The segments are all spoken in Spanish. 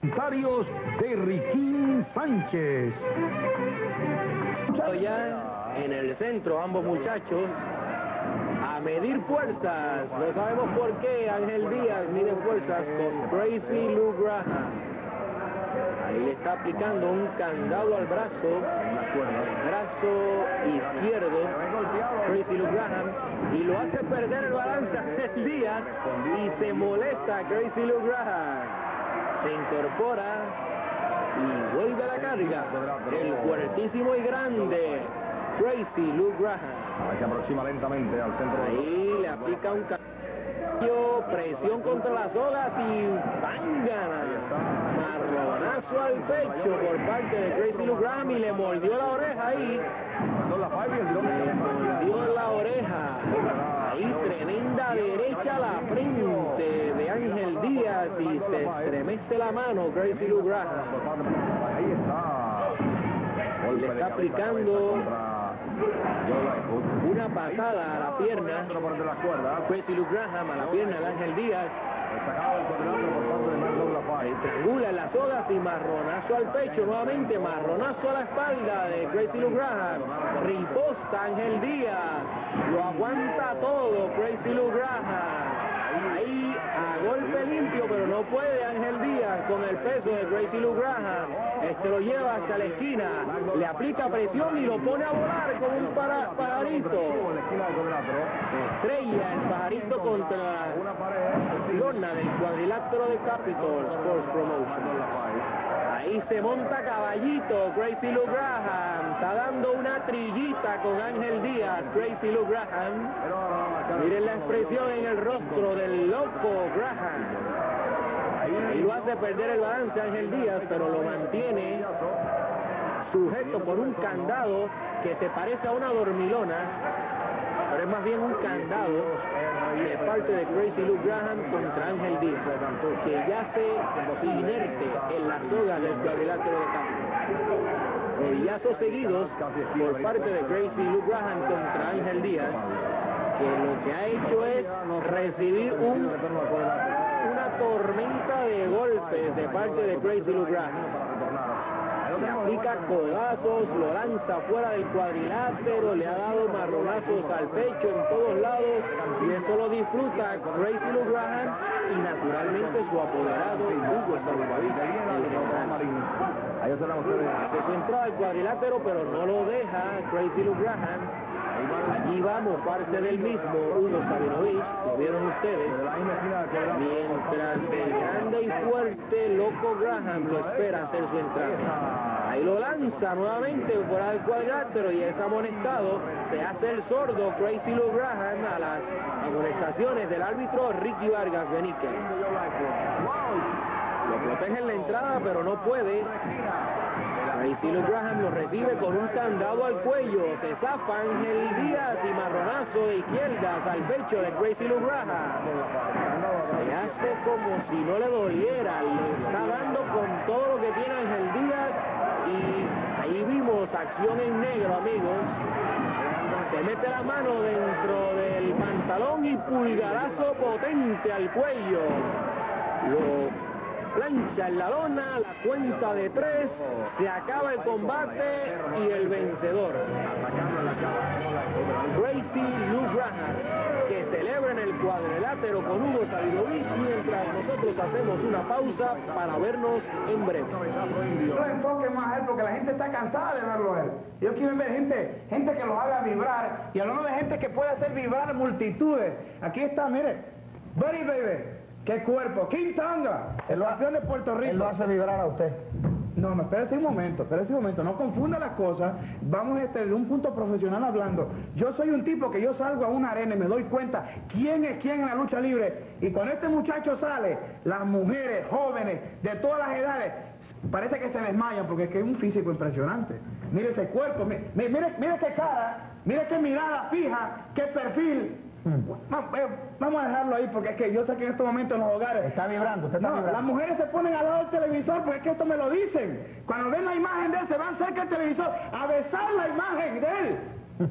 Comentarios de Riquín Sánchez. Ya en el centro, ambos muchachos a medir fuerzas. No sabemos por qué Ángel Díaz mide fuerzas con Tracy Lou Graham. Ahí le está aplicando un candado al brazo izquierdo, Tracy Lou Graham, y lo hace perder el balance a Ángel Díaz y se molesta Tracy Lou Graham. Se incorpora y vuelve a la carga el fuertísimo y grande Tracy Lou Graham. Se aproxima lentamente al centro. Ahí le aplica un cambio, presión contra las sogas y ¡bangana! Marronazo al pecho por parte de Tracy Lou Graham y le mordió la oreja ahí. Le mordió la oreja. Ahí tremenda derecha a la frente de Ángel Díaz y se estremece la mano Tracy Lou Graham. Ahí está. Le está aplicando una patada a la pierna Tracy Lou Graham, a la pierna de Ángel Díaz. Triangula en las sogas y marronazo al pecho, nuevamente marronazo a la espalda de Tracy Lou Graham. Riposta Ángel Díaz, lo aguanta todo Tracy Lou Graham. Ahí a golpe limpio, pero no puede Ángel Díaz con el peso de Tracy Lou Graham. Lo lleva hasta la esquina, le aplica presión y lo pone a volar con un pajarito. Estrella el pajarito contra la lona del cuadrilátero de Capitol Sports Promotion. Ahí se monta caballito Tracy Lou Graham, está dando una trillita con Ángel Díaz, Tracy Lou Graham. Miren la expresión en el rostro del loco Graham. Ahí lo hace perder el balance Ángel Díaz, pero lo mantiene sujeto por un candado que se parece a una dormilona, pero es más bien un candado de parte de Tracy Lou Graham contra Ángel Díaz, que yace inerte en la soga del cuadrilátero de campo. Rodillazos seguidos por parte de Tracy Lou Graham contra Ángel Díaz, que lo que ha hecho es recibir una tormenta de golpes de parte de Tracy Lou Graham. Le aplica codazos, lo lanza fuera del cuadrilátero, le ha dado marronazos al pecho en todos lados, y eso lo disfruta Tracy Lou Graham y naturalmente su apoderado Hugo Sabinovich, el general. Hace su entrada al cuadrilátero, pero no lo deja Tracy Lou Graham. Allí va a mofarse del mismo Hugo Sabinovich, lo vieron ustedes, mientras el grande y fuerte loco Graham lo espera hacer su entrada. Ahí lo lanza nuevamente fuera del cuadrilátero y es amonestado. Se hace el sordo Tracy Lou Graham a las amonestaciones del árbitro Ricky Vargas Benítez. Lo protege en la entrada, pero no puede. Tracy Lou Graham lo recibe con un candado al cuello. Se zafa Ángel Díaz y marronazo de izquierdas al pecho de Tracy Lou Graham. Se hace como si no le doliera. Le está dando con todo lo que tiene Ángel Díaz. Y ahí vimos acción en negro, amigos. Se mete la mano dentro del pantalón y pulgarazo potente al cuello. Lo plancha en la lona, la cuenta de 3, se acaba el combate y el vencedor, Tracy Lou Graham, que celebra en el cuadrilátero con Hugo Sabinovich, mientras nosotros hacemos una pausa para vernos en breve. No enfoque más a él porque la gente está cansada de verlo a él. Yo quiero ver gente que los haga vibrar, y hablando de gente que puede hacer vibrar multitudes. Aquí está, mire, Buddy Baby. ¡Qué cuerpo! ¡King Tonga! El campeón de Puerto Rico. Él lo hace vibrar a usted. No, espérese un momento, no confunda las cosas. Vamos de un punto profesional hablando. Yo soy un tipo que yo salgo a una arena y me doy cuenta quién es quién en la lucha libre. Y cuando este muchacho sale, las mujeres, jóvenes, de todas las edades, parece que se desmayan porque es que es un físico impresionante. Mire ese cuerpo, mire qué cara, mire qué mirada fija, qué perfil. Vamos a dejarlo ahí porque es que yo sé que en estos momentos en los hogares está vibrando, usted está vibrando. Las mujeres se ponen al lado del televisor porque es que esto me lo dicen. Cuando ven la imagen de él se van cerca del televisor a besar la imagen de él.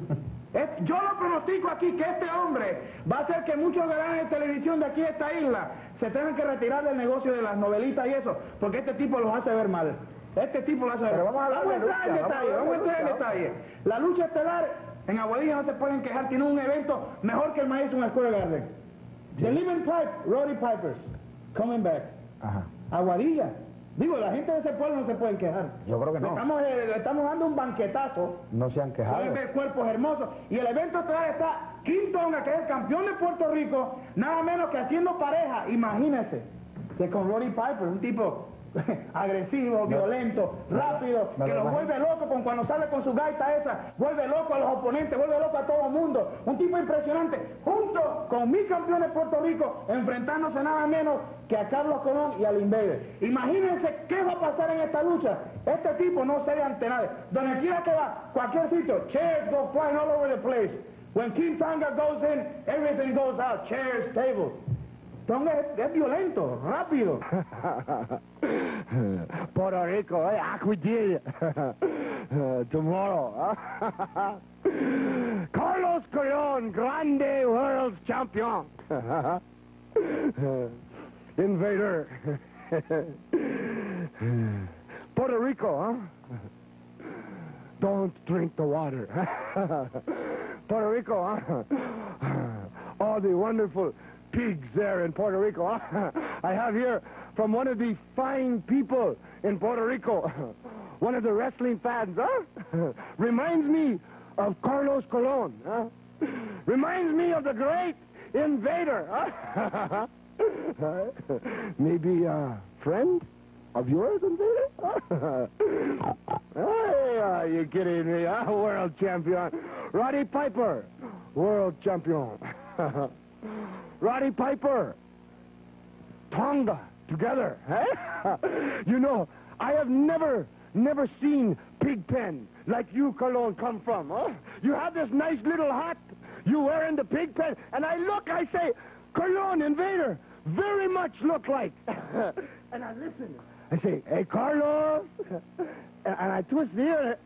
Yo lo pronostico aquí que este hombre va a hacer que muchos galanes de televisión de aquí de esta isla se tengan que retirar del negocio de las novelitas y eso, porque este tipo los hace ver mal. Este tipo lo hace ver mal. Pero vamos a entrar en detalle. La lucha estelar en Aguadilla no se pueden quejar, tiene un evento mejor que el Madison Square Garden. The Living Pipe, Roddy Pipers, coming back. Ajá. Aguadilla. Digo, la gente de ese pueblo no se pueden quejar. Yo creo que no. Le estamos dando un banquetazo. No se han quejado. Pueden ver cuerpos hermosos. Y el evento estelar está King Tonga, que es el campeón de Puerto Rico, nada menos que haciendo pareja, imagínense, que con Roddy Piper, un tipo agresivo, violento, rápido, que los vuelve loco cuando sale con su gaita esa, vuelve loco a los oponentes, vuelve loco a todo el mundo. Un tipo impresionante, junto con mi campeón de Puerto Rico, enfrentándose nada menos que a Carlos Colón y al Invader. Imagínense qué va a pasar en esta lucha. Este tipo no se ve ante nadie. Donde quiera que va, cualquier sitio, chairs go flying all over the place. When King Tonga goes in, everything goes out, chairs, tables. Tonga es violento, rápido. Puerto Rico, we did tomorrow. Carlos Colón, grande world champion. Invader. Puerto Rico, huh? Don't drink the water. Puerto Rico, huh? All the wonderful pigs there in Puerto Rico. I have here from one of the fine people in Puerto Rico, one of the wrestling fans, huh? Reminds me of Carlos Colón, huh? Reminds me of the great Invader, huh? Maybe a friend of yours, Invader? Hey, you kidding me, huh? World champion. Roddy Piper, world champion. Roddy Piper, Tonga, together, eh? You know, I have never seen Pigpen like you, Colón, come from, huh? You have this nice little hat, you wear in the Pigpen, and I say, Colón, Invader, very much look like. And I listen, I say, hey, Carlos, and I twist the ear,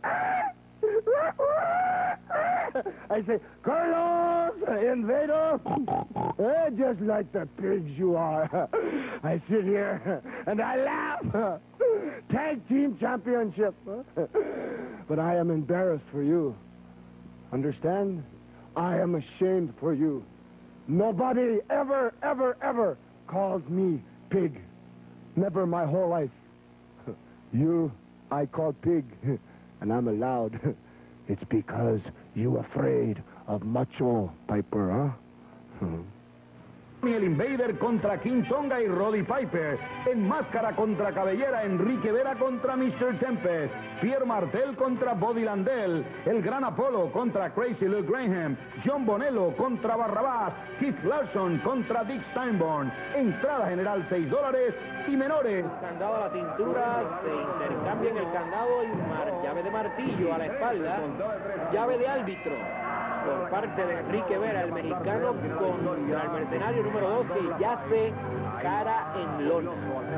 I say, Carlos, Invader, just like the pigs you are. I sit here and I laugh. Tag team championship. But I am embarrassed for you. Understand? I am ashamed for you. Nobody ever calls me pig. Never my whole life. You, I call pig, and I'm allowed. It's because you afraid of Macho Piper, huh? El Invader contra King Tonga y Roddy Piper. En máscara contra cabellera, Enrique Vera contra Mr. Tempest. Pierre Martel contra Bobby Landel. El Gran Apolo contra Crazy Luke Graham. John Bonello contra Barrabás. Keith Larson contra Dick Steinborn. Entrada general $6 y menores. Candado a la cintura, se intercambian el candado y llave de martillo a la espalda. Llave de árbitro por parte de Enrique Vera, el mexicano, contra el mercenario número 2 que yace cara en lona.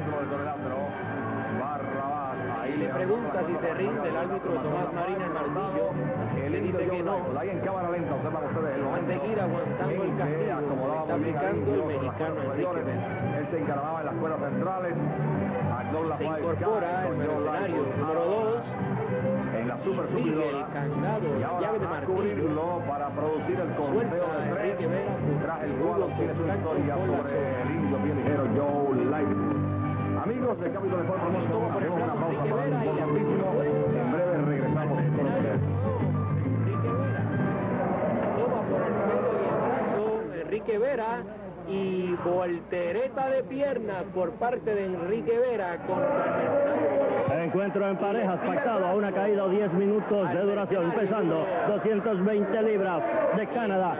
Y le pregunta si se rinde el árbitro Tomás Marín el martillo. Le dice que no. Ahí en cámara lenta, observan ustedes. Va a seguir aguantando el castigo. Está aplicando el mexicano Enrique Vera. Él se encargaba en las cuerdas centrales. Se incorpora el mercenario número 2. En la super Sigue el candado, llave de martillo. Para producir el conteo de Enrique Vera, tras el cual tiene su historia sobre el indio bien ligero Joe Light. Amigos del capítulo de Fórmula 1, Toma por el una brazo pausa Enrique para Vera un y cortísimo. En breve regresamos con ustedes. Enrique Vera toma por el pelo y el brazo Enrique Vera y voltereta de piernas por parte de Enrique Vera contra el mercenario. Encuentro en parejas pactado a una caída o 10 minutos de duración, pesando 220 libras de Canadá.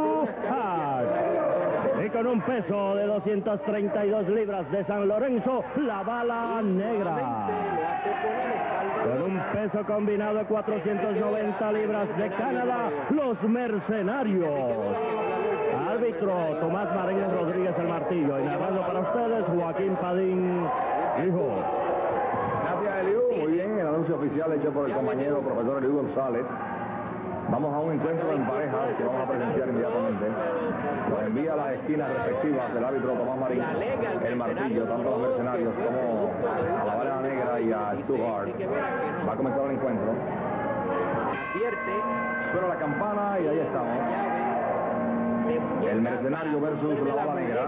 Y con un peso de 232 libras de San Lorenzo, la bala negra. Con un peso combinado de 490 libras de Canadá, los mercenarios. Árbitro Tomás Marín Rodríguez el martillo. Y narrando para ustedes, Joaquín Padín, hijo. Gracias, Eliú. Muy bien, el anuncio oficial hecho por el compañero profesor Eliú González. Vamos a un encuentro en pareja que vamos a presenciar inmediatamente. Nos envía a las esquinas respectivas del árbitro Tomás Marín el martillo, tanto a los mercenarios como a la Bala Negra y a Stu Hart. Va a comenzar el encuentro. Suena la campana y ahí estamos. El mercenario versus la Bala Negra.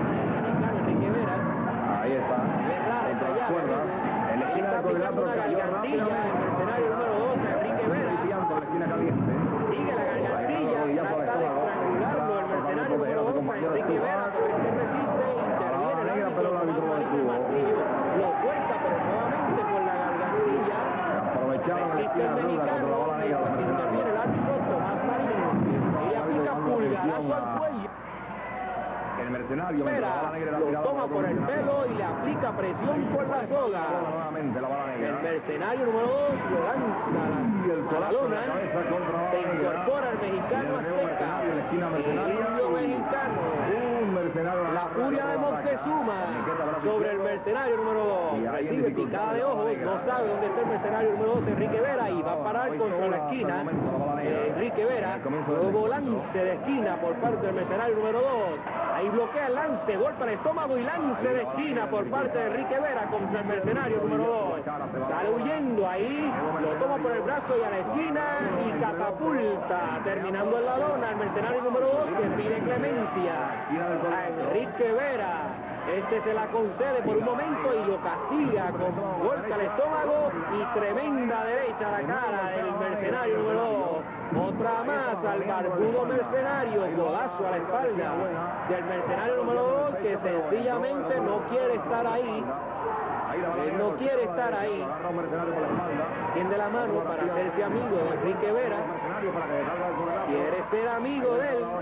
Ahí está. Entre las cuerdas. En la esquina del cuadrilátero cayó rápido. El mercenario número 2, Enrique Vera. En la esquina caliente. Sigue la gargantilla, trata de estrangularlo el mercenario número 2, Enrique Vera, pero este resiste, interviene el árbitro, el martillo, lo suelta, pero nuevamente por la gargantilla. Aprovecharon la esquina ruda contra la Bala Negra. Interviene el árbitro Tomás Marín y aplica pulgarazo al cuello. El mercenario Lo toma por el pelo y le aplica presión por la soga. Nuevamente la Bala Negra. El mercenario número 2 lo lanza a la lona. Se incorpora el mexicano azteca. El indio mexicano. La furia de Moctezuma sobre el mercenario número 2. Recibe picada de ojos. No sabe dónde está el mercenario número 2, Enrique Vera, y va a parar contra la esquina. Enrique Vera, nuevo lance de esquina por parte del mercenario número 2. Ahí bloquea el lance, golpe al estómago y lance de esquina por parte de Enrique Vera contra el mercenario número 2. Sale huyendo ahí, lo toma por el brazo y a la esquina y catapulta, terminando en la lona el mercenario número 2 que pide clemencia a Enrique Vera. Este se la concede por un momento y lo castiga con golpe al estómago y tremenda derecha a la cara del mercenario número 2. Otra más al barbudo mercenario, codazo a la espalda del mercenario número 2 que sencillamente no quiere estar ahí. Él no quiere estar ahí. Tiende la mano para hacerse amigo de Enrique Vera. Quiere ser amigo de él.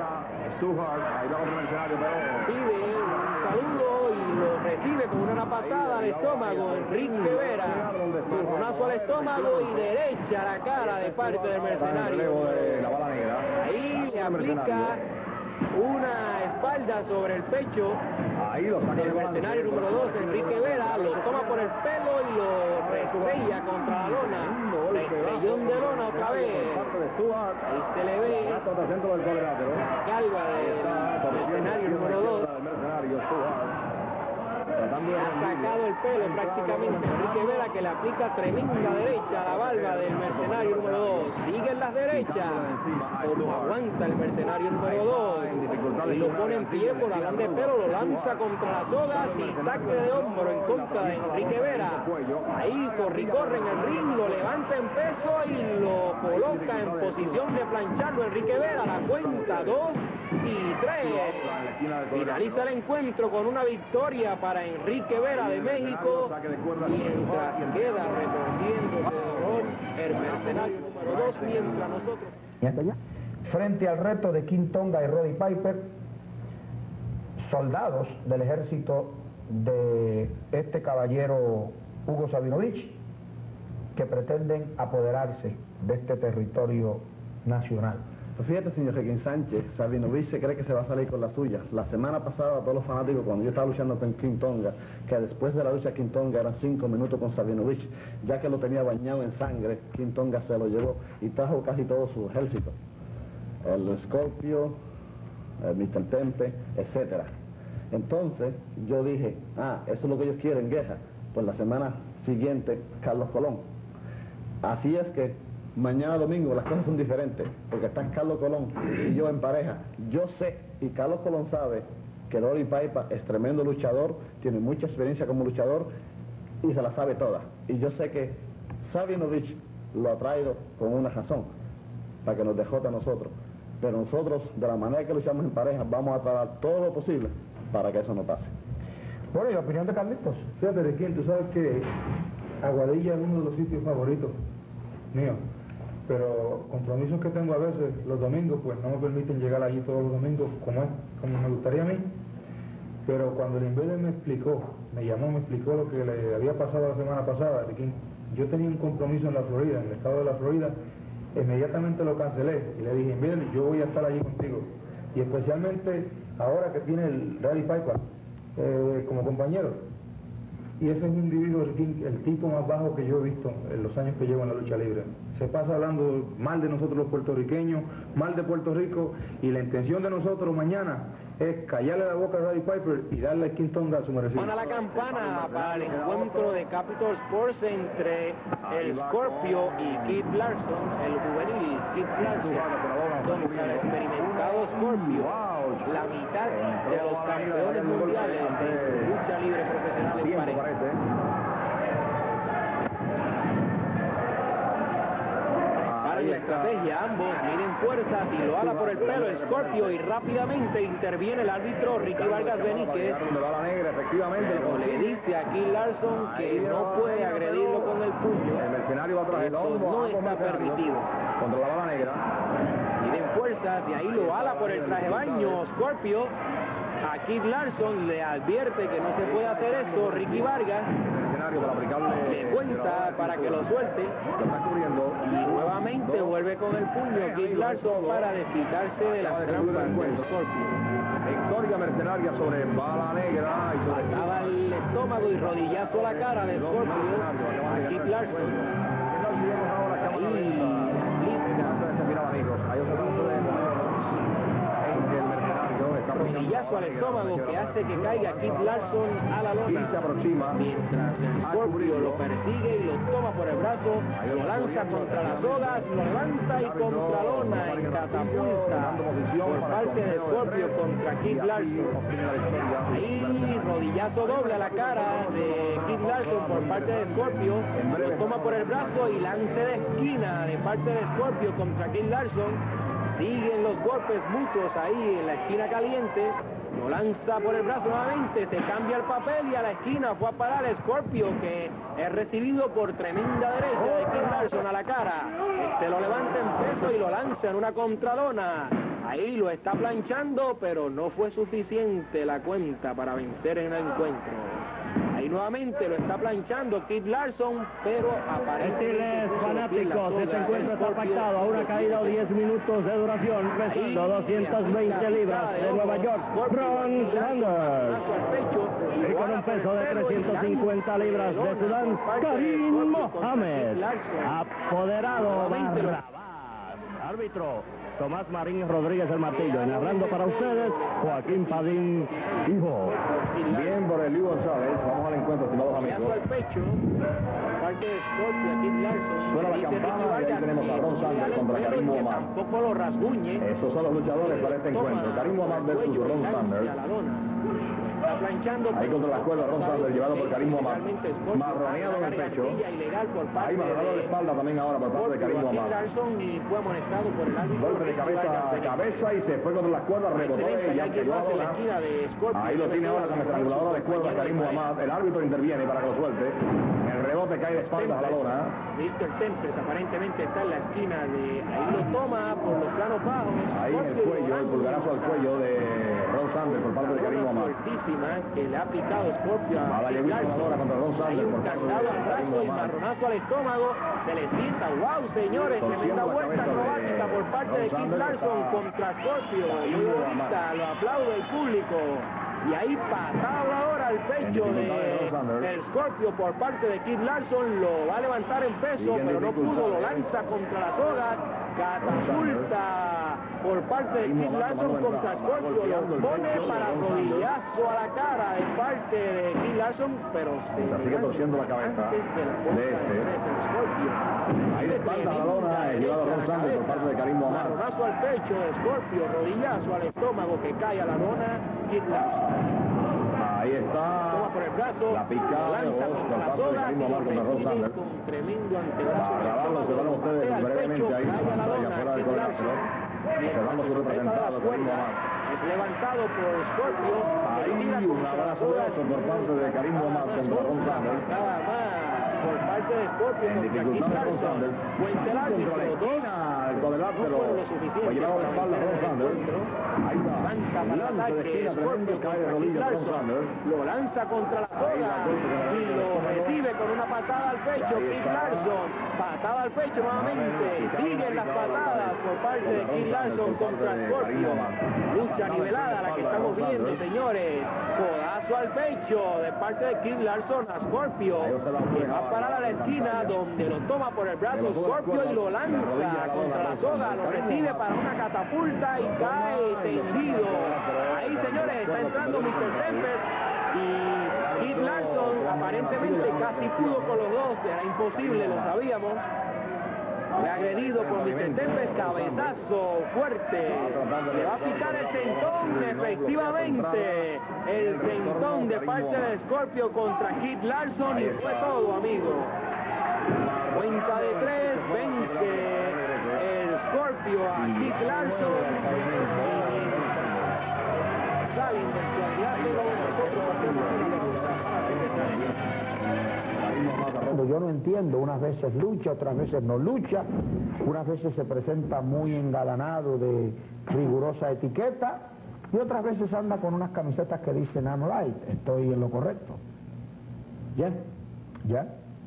Pide un saludo y lo recibe con una patada al estómago. Enrique Vera, turnazo al estómago y derecha a la cara de parte del mercenario. Ahí le aplica una espalda sobre el pecho del mercenario número 2, Enrique Vera, lo toma por el pelo y lo restrella contra la lona. Restrellón de lona otra vez. Ahí se le ve la calva del mercenario número 2. Ha sacado el pelo prácticamente Enrique Vera, que le aplica tremenda derecha a la barba del mercenario número 2. Sigue en las derechas, como aguanta el mercenario número 2 y lo pone en pie por la de pelo, lo lanza contra la soga y saque de hombro en contra de Enrique Vera. Ahí corre en el ring, lo levanta en peso y lo coloca en posición de plancharlo Enrique Vera. La cuenta 2 y 3. Finaliza el encuentro con una victoria para Enrique Vera de México, mientras queda retorciéndose de dolor el mercenario número 2, mientras nosotros... Frente al reto de King Tonga y Roddy Piper, soldados del ejército de este caballero Hugo Sabinovich, que pretenden apoderarse de este territorio nacional. Pues fíjate, señor Joaquín Sánchez, Sabinovich se cree que se va a salir con la suya. La semana pasada, todos los fanáticos, cuando yo estaba luchando con King Tonga, que después de la lucha King Tonga eran 5 minutos con Sabinovich, ya que lo tenía bañado en sangre, King Tonga se lo llevó y trajo casi todo su ejército. El Scorpio, el Mr. Tempe, etcétera. Entonces, yo dije, eso es lo que ellos quieren, guerra. Pues la semana siguiente, Carlos Colón. Así es que mañana domingo las cosas son diferentes, porque están Carlos Colón y yo en pareja. Yo sé, y Carlos Colón sabe, que Roddy Piper es tremendo luchador, tiene mucha experiencia como luchador y se la sabe toda. Y yo sé que Sabinovich lo ha traído con una razón, para que nos dejote a nosotros. Pero nosotros, de la manera que luchamos en pareja, vamos a tratar todo lo posible para que eso no pase. Bueno, ¿y la opinión de Carlitos? Fíjate, de quién, tú sabes que Aguadilla es uno de los sitios favoritos míos, pero compromisos que tengo a veces los domingos, pues no me permiten llegar allí todos los domingos como me gustaría a mí. Pero cuando el Invader me explicó lo que le había pasado la semana pasada, de que yo tenía un compromiso en la Florida, en el estado de la Florida, inmediatamente lo cancelé y le dije, Invader, yo voy a estar allí contigo. Y especialmente ahora que tiene el Roddy Piper como compañero. Y ese es un individuo, el tipo más bajo que yo he visto en los años que llevo en la lucha libre. Se pasa hablando mal de nosotros los puertorriqueños, mal de Puerto Rico, y la intención de nosotros mañana es callarle la boca a Roddy Piper y darle a King Tonga a su merecido. Suena la campana para el encuentro de Capitol Sports entre el Scorpio y Kid Larson, el juvenil Kid Larson, contra el experimentado Scorpio, la mitad de los campeones mundiales de lucha libre profesional en pareja. La estrategia, ambos miden fuerzas y lo ala por el pelo Scorpio, y rápidamente interviene el árbitro Ricky Vargas Beníquez, pero le dice a Kid Larson que no puede agredirlo con el puño. El mercenario va atrás, Eso no está permitido. contra la bala negra. Miden fuerzas y ahí lo ala por el traje baño Scorpio. A Kid Larson le advierte que no se puede hacer eso. Ricky Vargas le cuenta para que lo suelte, y nuevamente vuelve con el puño Kid Larson para desquitarse de las trampas del Scorpio. Victoria mercenaria sobre bala negra y sobre Estaba el estómago y rodillazo a la cara de Scorpio a Kid Larson. Rodillazo al estómago que hace que caiga Kid Larson a la lona, mientras el Scorpio lo persigue y lo toma por el brazo, lo lanza contra las sogas, lo levanta y contra lona en catapulta por parte de Scorpio contra Kid Larson. Ahí rodillazo doble a la cara de Kid Larson por parte de Scorpio, lo toma por el brazo y lance de esquina de parte de Scorpio contra Kid Larson. Siguen los golpes mutuos ahí en la esquina caliente. Lo lanza por el brazo nuevamente, se cambia el papel y a la esquina fue a parar Scorpio, que es recibido por tremenda derecha de Kid Larson a la cara. Este lo levanta en peso y lo lanza en una contralona. Ahí lo está planchando, pero no fue suficiente la cuenta para vencer en el encuentro. Ahí nuevamente lo está planchando Kid Larson, pero aparentemente fanáticos, este encuentro está pactado a una caída de 10 minutos de duración, pesando 220 libras de Nueva York, Ron Sanders. Y con un peso de 350 libras de Sudán, Karim Mohamed, apoderado Barrabás. Árbitro Tomás Marín Rodríguez el Martillo, y narrando para ustedes Joaquín Padín, hijo. Bien por el Luis González. Vamos al encuentro, estimados amigos. Al pecho, parte de Scorpio, Kid Larson. Suena la campana y aquí tenemos a Ron Sanders contra Karim Mohamed. Tampoco lo rasguñe. Esos son los luchadores para este encuentro. Karim Mohamed versus Ron Sanders. Está planchando ahí contra la cuerda Ron Sanders, llevado por Karim Mohamed. Marroneado en el pecho. Ahí marroneado de espalda también ahora por parte de Karim Mohamed. Golpe de cabeza a cabeza y se fue contra las cuerdas, rebotó y ya llegó a la lona. Ahí lo tiene ahora con estranguladora de cuerda Karim Mohamed. El árbitro interviene para que lo suelte. El rebote cae de espaldas a la lona. Mr. Tempest aparentemente está en la esquina de... Ahí lo toma por los planos bajos. Ahí en el cuello, el pulgarazo al cuello de Ron Sanders por parte de Karim Mohamed. Que le ha aplicado Scorpio a la llevadora contra Ron Sanders por parte de Karim Mohamed. Marronazo al estómago, se le sienta. ¡Wow, señores! Tremenda vuelta acrobática por parte de Kid Larson contra Scorpio. Muy bonita, lo aplaude el público. Y ahí patada ahora al pecho del Scorpio por parte de Kid Larson. Lo va a levantar en peso, pero no pudo. Lo lanza contra las sogas. Catapulta por parte de Kid Larson contra Scorpio. Lo pone para rodillazo a la cara de parte de Kid Larson, pero se sigue torciendo la cabeza de este. Ahí de espalda a la lona, llevado a Ron Sanders por parte de Karim Mohamed. Marronazo al pecho de Scorpio, rodillazo al estómago que cae a la lona, Kid Larson. Ahí está. Toma por el brazo, la picada de voz por parte de Karim Mohamed contra Ron Sanders. Con tremendo antebrazo. Para grabarlo, se van ustedes brevemente ahí en pantalla fuera del coreógrafo. Observando su representado, Karim Mohamed. Es levantado por Scorpio. Ahí un abrazo por parte de Karim Mohamed contra Ron Sanders. Nada más por parte parte de Scorpio contra Keith Larson. Cuenta el árbitro, dos no fueron lo suficiente para evitar el encuentro. Lanza para el ataque, Scorpio contra Keith Larson, lo lanza contra la soga y lo recibe con una patada al pecho. Keith Larson, patada al pecho nuevamente, siguen las patadas por parte de Keith Larson contra Scorpio. Lucha nivelada la que estamos viendo, señores. Codazo al pecho de parte de Keith Larson a Scorpio, que va a parar a la esquina donde lo toma por el brazo Scorpio y lo lanza contra la soga, lo recibe para una catapulta y cae tendido. Ahí, señores, está entrando Mr. Tempest y Keith Larson aparentemente casi pudo con los dos, era imposible, lo sabíamos. Fue agredido por Mr. Tempest, cabezazo fuerte, le va a picar el tentón, efectivamente, el tentón de parte de Scorpio contra Keith Larson y fue todo, amigo. Cuenta de 3, vence el Scorpio a Keith Larson. Salen del cuadrilátero, nosotros hacemos una pausa para regresar. Yo no entiendo, unas veces lucha, otras veces no lucha, unas veces se presenta muy engalanado de rigurosa etiqueta y otras veces anda con unas camisetas que dicen I'm right, estoy en lo correcto. ¿Ya? ¿Ya?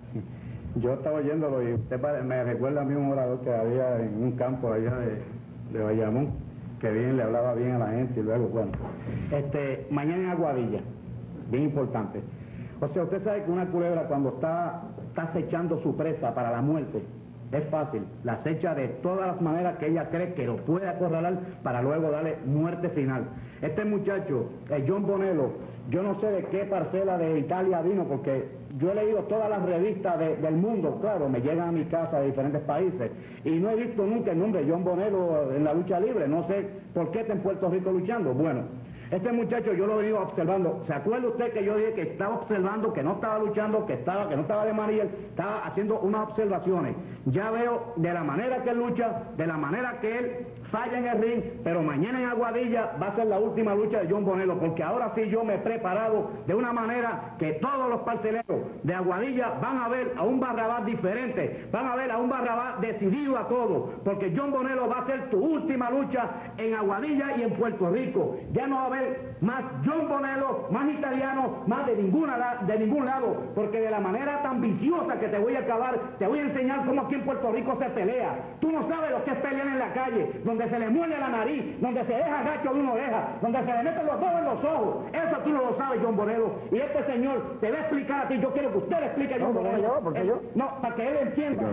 Yo estaba oyéndolo y usted me recuerda a mí un orador que había en un campo allá de Bayamón, que bien le hablaba bien a la gente y luego, bueno, mañana en Aguadilla, bien importante. O sea, usted sabe que una culebra cuando está acechando su presa para la muerte, es fácil, la acecha de todas las maneras que ella cree que lo puede acorralar para luego darle muerte final. Este muchacho, John Bonello, yo no sé de qué parcela de Italia vino, porque yo he leído todas las revistas del mundo, claro, me llegan a mi casa de diferentes países, y no he visto nunca el nombre de John Bonello en la lucha libre, no sé por qué está en Puerto Rico luchando. Bueno, este muchacho yo lo he ido observando. ¿Se acuerda usted que yo dije que estaba observando, que no estaba luchando, que no estaba de manilla, estaba haciendo unas observaciones? Ya veo de la manera que él lucha, de la manera que él falla en el ring, pero mañana en Aguadilla va a ser la última lucha de John Bonello, porque ahora sí yo me he preparado de una manera que todos los parceleros de Aguadilla van a ver a un Barrabás diferente, van a ver a un Barrabás decidido a todo, porque John Bonello va a ser tu última lucha en Aguadilla y en Puerto Rico. Ya no va a haber más John Bonello, más italiano, más de ningún lado, porque de la manera tan viciosa que te voy a acabar, te voy a enseñar cómo aquí en Puerto Rico se pelea. Tú no sabes lo que es pelear en la calle, donde se le muerde la nariz, donde se deja gacho de una oreja, donde se le meten los dedos en los ojos. Eso tú no lo sabes, John Bonello. Y este señor te va a explicar a ti. Yo quiero que usted le explique a John Bonello. ¿Por qué yo? No, para que él entienda.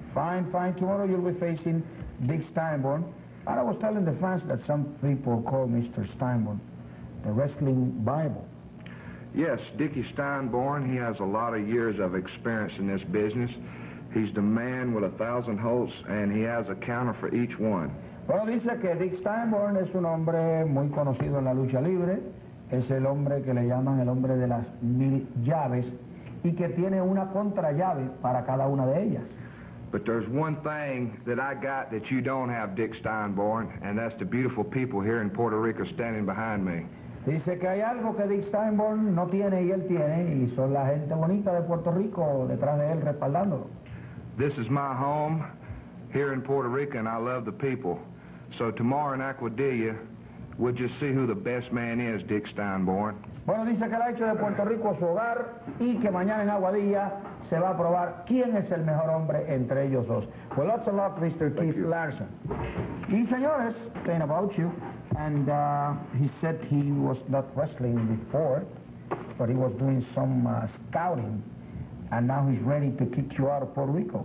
Fine. Tomorrow you'll be facing Dick Steinborn. And I was telling the fans that some people call Mr. Steinborn the wrestling Bible. Yes, Dickie Steinborn, he has a lot of years of experience in this business. He's the man with 1,000 Holts, and he has a counter for each one. Bueno, dice que Dick Steinborn es un hombre muy conocido en la lucha libre, es el hombre que le llaman el hombre de las 1000 llaves y que tiene una contrallave para cada una de ellas. But there's one thing that I got that you don't have, Dick Steinborn, and that's the beautiful people here in Puerto Rico standing behind me. Dice que hay algo que Dick Steinborn no tiene y él tiene, y son la gente bonita de Puerto Rico detrás de él respaldándolo. This is my home here in Puerto Rico, and I love the people. So tomorrow in Aguadilla, we'll just see who the best man is, Dick Steinborn. Bueno, dice que él ha hecho de Puerto Rico su hogar y que mañana en Aguadilla se va a probar quién es el mejor hombre entre ellos dos. Well, lots of luck, Mr. Keith Larson. Y señores, saying about you, and he said he was not wrestling before, but he was doing some scouting, and now he's ready to kick you out of Puerto Rico.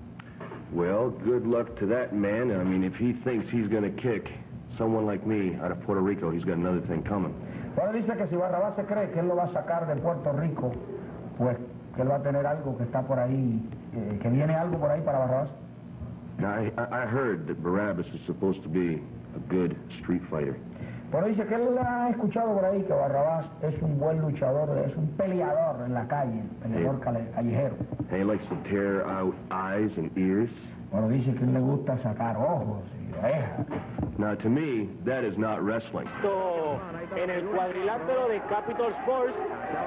Well, good luck to that man. I mean, if he thinks he's going to kick someone like me out of Puerto Rico, he's got another thing coming. Bueno, dice que si Barrabás se cree que él lo va a sacar de Puerto Rico, pues que él va a tener algo que está por ahí, que viene algo por ahí para Barrabás. Now, I heard that Barabbas is supposed to be a good street fighter. Pero dice que él ha escuchado por ahí que Barrabás es un buen luchador, es un peleador en la calle, peleador callejero. And he likes to tear out eyes and ears. Bueno, dice que él le gusta sacar ojos y orejas. Now, to me, that is not wrestling. En el cuadrilátero de Capitol Sports,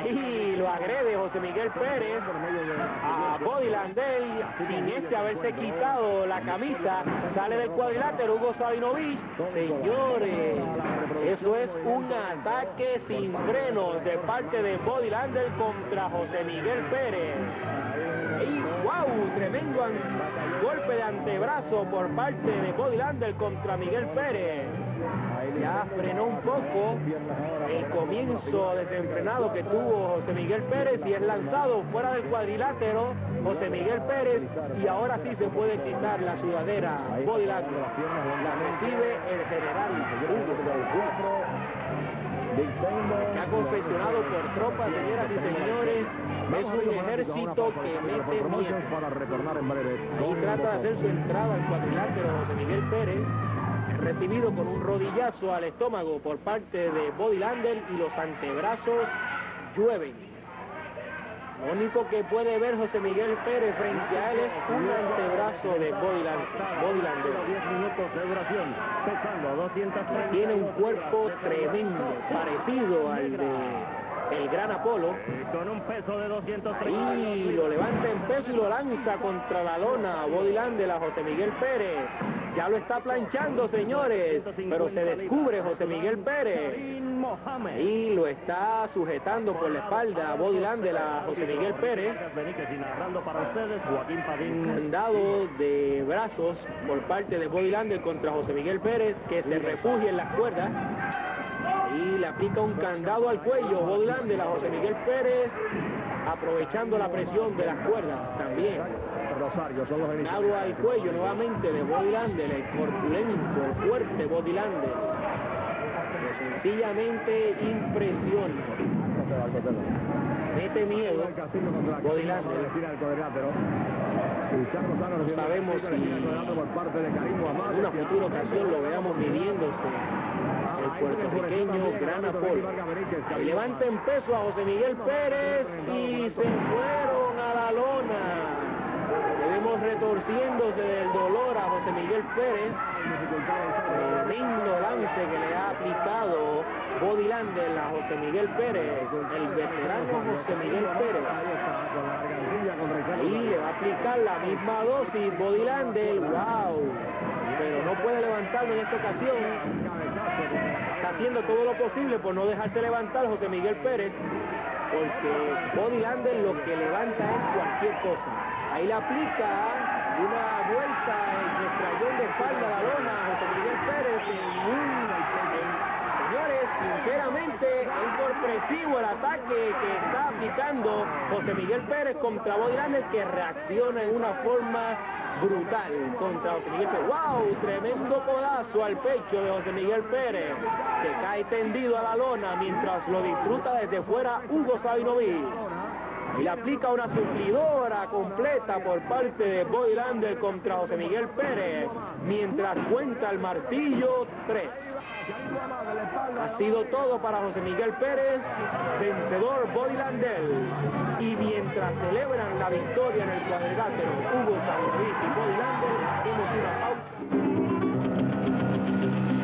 Ahí lo agrede José Miguel Pérez a Body Landel, sin haberse quitado la camisa, sale del cuadrilátero Hugo Sabinovich. Señores, eso es un ataque sin frenos de parte de Body Landel contra José Miguel Pérez. Y wow, tremendo golpe de antebrazo por parte de Body Landel contra Miguel Pérez. Ya frenó un poco el comienzo desenfrenado que tuvo José Miguel Pérez y es lanzado fuera del cuadrilátero José Miguel Pérez, y ahora sí se puede quitar la sudadera Body Landel. La recibe el general Hugo, que ha confeccionado por tropas, señoras y señores. Es un ejército que mete miedo. Y trata de hacer su entrada al cuadrilátero José Miguel Pérez, recibido con un rodillazo al estómago por parte de Body Landel, y los antebrazos llueven. Lo único que puede ver José Miguel Pérez frente a él es un antebrazo de Body Landel. 10 minutos de duración, pesando 203. Tiene un cuerpo tremendo, parecido al de el Gran Apolo, con un peso de 230. y lo levanta en peso y lo lanza contra la lona Body Landel a José Miguel Pérez. Ya lo está planchando, señores, pero se descubre José Miguel Pérez y lo está sujetando por la espalda a Body Landel a José Miguel Pérez. Narrando para ustedes, Joaquín Padín. Candado de brazos por parte de Body Landel contra José Miguel Pérez, que se refugia en las cuerdas. Y le aplica un candado al cuello Body Landel a José Miguel Pérez, aprovechando la presión de las cuerdas también. Candado al cuello nuevamente de Body Landel, el corpulento, el fuerte Body Landel. Sencillamente impresiona. Mete miedo Body Landel. No sabemos si en una futura ocasión lo veamos midiéndose el puertorriqueño Gran Apolo. Y levanta en peso a José Miguel Pérez y se fueron a la lona. Le vemos retorciéndose del dolor a José Miguel Pérez. Tremendo lance que le ha aplicado Body Landel a José Miguel Pérez, el veterano José Miguel Pérez. Y le va a aplicar la misma dosis Body Landel. Wow, pero no puede levantarlo en esta ocasión. Está haciendo todo lo posible por no dejarse levantar José Miguel Pérez, porque Body Landel lo que levanta es cualquier cosa. Ahí le aplica una vuelta en estrellón de espalda a la lona a José Miguel Pérez. Señores, sinceramente es sorpresivo el ataque que está aplicando José Miguel Pérez contra Body Landel, que reacciona en una forma brutal contra José Miguel Pérez. ¡Wow! Tremendo codazo al pecho de José Miguel Pérez, que cae tendido a la lona mientras lo disfruta desde fuera Hugo Sabinovich. Y le aplica una suplidora completa por parte de Body Landel contra José Miguel Pérez, mientras cuenta el martillo 3. Ha sido todo para José Miguel Pérez, vencedor Body Landel. Y mientras celebran la victoria en el cuadrilátero Hugo Sabinovich y Body Landel, hacemos una pausa.